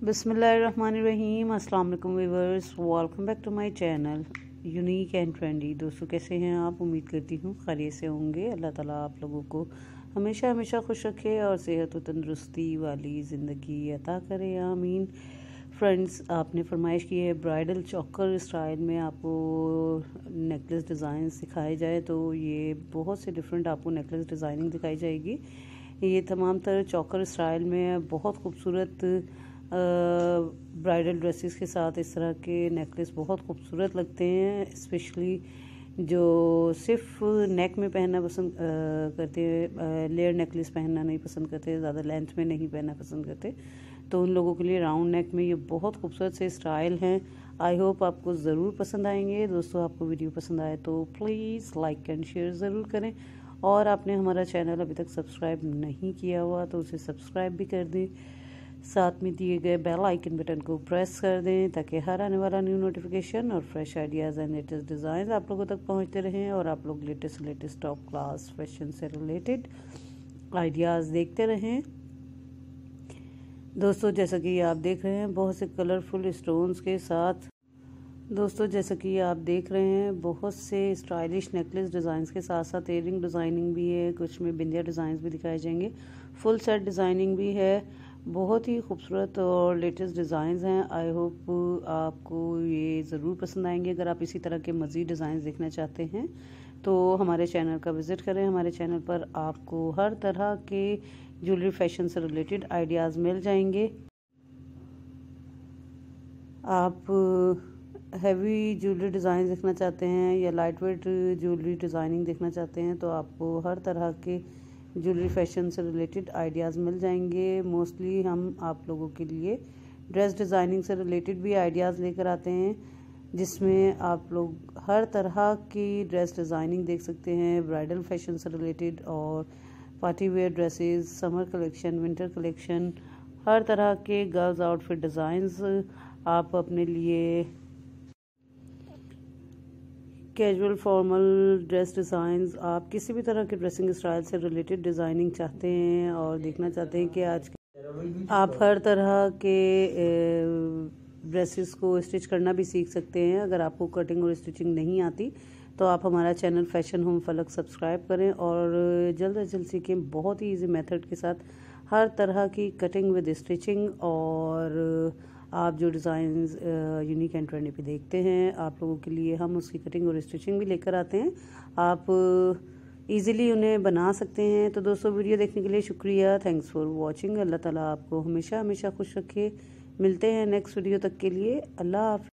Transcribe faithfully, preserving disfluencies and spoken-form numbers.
बिस्मिल्लाहिर्रहमानिर्रहीम। अस्सलाम वालेकुम viewers, welcome back to my channel unique and trendy. दोस्तों कैसे हैं आप? उम्मीद करती हूँ खैरियत से होंगे। अल्लाह ताला आप लोगों को हमेशा हमेशा खुश रखे और सेहत और तंदुरुस्ती वाली ज़िंदगी अता करे, आमीन। फ्रेंड्स, आपने फरमाइश की है ब्राइडल चॉकर स्टाइल में आपको नेकलेस डिज़ाइन सिखाए जाए, तो ये बहुत से डिफरेंट आपको नेकलेस डिज़ाइनिंग दिखाई जाएगी। ये तमाम तर चॉकर स्टाइल में बहुत खूबसूरत ब्राइडल ड्रेसेस के साथ इस तरह के नेकलेस बहुत खूबसूरत लगते हैं, स्पेशली जो सिर्फ नेक में पहनना पसंद करते हैं, लेयर नेकलेस पहनना नहीं पसंद करते, ज़्यादा लेंथ में नहीं पहनना पसंद करते, तो उन लोगों के लिए राउंड नेक में ये बहुत खूबसूरत से स्टाइल हैं। आई होप आपको ज़रूर पसंद आएंगे। दोस्तों, आपको वीडियो पसंद आए तो प्लीज़ लाइक एंड शेयर ज़रूर करें, और आपने हमारा चैनल अभी तक सब्सक्राइब नहीं किया हुआ तो उसे सब्सक्राइब भी कर दें, साथ में दिए गए बेल आइकन बटन को प्रेस कर दें ताकि हर आने वाला न्यू नोटिफिकेशन और fresh ideas and latest design आप लोगों तक पहुंचते रहें, और आप लोग latest latest top class fashion से रिलेटेड आइडियाज़ देखते रहें। दोस्तों, जैसा कि आप देख रहे हैं बहुत से कलरफुल स्टोन्स के साथ दोस्तों जैसा कि आप देख रहे हैं बहुत से स्टाइलिश नेकलेस डिज़ाइंस के साथ साथ एयरिंग डिज़ाइनिंग भी है, कुछ में बिंदिया डिज़ाइंस भी दिखाए जाएंगे, फुल सेट डिज़ाइनिंग भी है। बहुत ही खूबसूरत और लेटेस्ट डिज़ाइंस हैं। आई होप आपको ये ज़रूर पसंद आएंगे। अगर आप इसी तरह के मज़ीद डिज़ाइंस देखना चाहते हैं तो हमारे चैनल का विज़िट करें। हमारे चैनल पर आपको हर तरह के ज्वेलरी फैशन से रिलेटेड आइडियाज़ मिल जाएंगे। आप हैवी ज्वेलरी डिज़ाइन देखना चाहते हैं या लाइट वेट ज्वेलरी डिज़ाइनिंग देखना चाहते हैं तो आपको हर तरह के ज्वेलरी फैशन से रिलेटेड आइडियाज़ मिल जाएंगे। मोस्टली हम आप लोगों के लिए ड्रेस डिज़ाइनिंग से रिलेटेड भी आइडियाज़ लेकर आते हैं, जिसमें आप लोग हर तरह की ड्रेस डिज़ाइनिंग देख सकते हैं, ब्राइडल फैशन से रिलेटेड और party wear dresses, summer collection, winter collection, हर तरह के गर्ल्स आउटफिट डिज़ाइंस आप अपने लिए कैजुअल फॉर्मल ड्रेस डिज़ाइंस, आप किसी भी तरह के ड्रेसिंग स्टाइल से रिलेटेड डिज़ाइनिंग चाहते हैं और देखना चाहते हैं कि आज आप हर तरह के ड्रेसेस को स्टिच करना भी सीख सकते हैं। अगर आपको कटिंग और स्टिचिंग नहीं आती तो आप हमारा channel fashion home Falak subscribe करें और जल्द अज जल्द सीखें बहुत ही ईजी मेथड के साथ हर तरह की कटिंग विद स्टिचिंग। और आप जो डिज़ाइंस यूनिक एंड ट्रेंडी पे देखते हैं, आप लोगों के लिए हम उसकी कटिंग और स्टिचिंग भी लेकर आते हैं, आप इजीली उन्हें बना सकते हैं। तो दोस्तों, वीडियो देखने के लिए शुक्रिया। Thanks for watching. अल्लाह ताला आपको हमेशा हमेशा खुश रखे। मिलते हैं नेक्स्ट वीडियो तक के लिए। अल्लाह हाफ़िज़।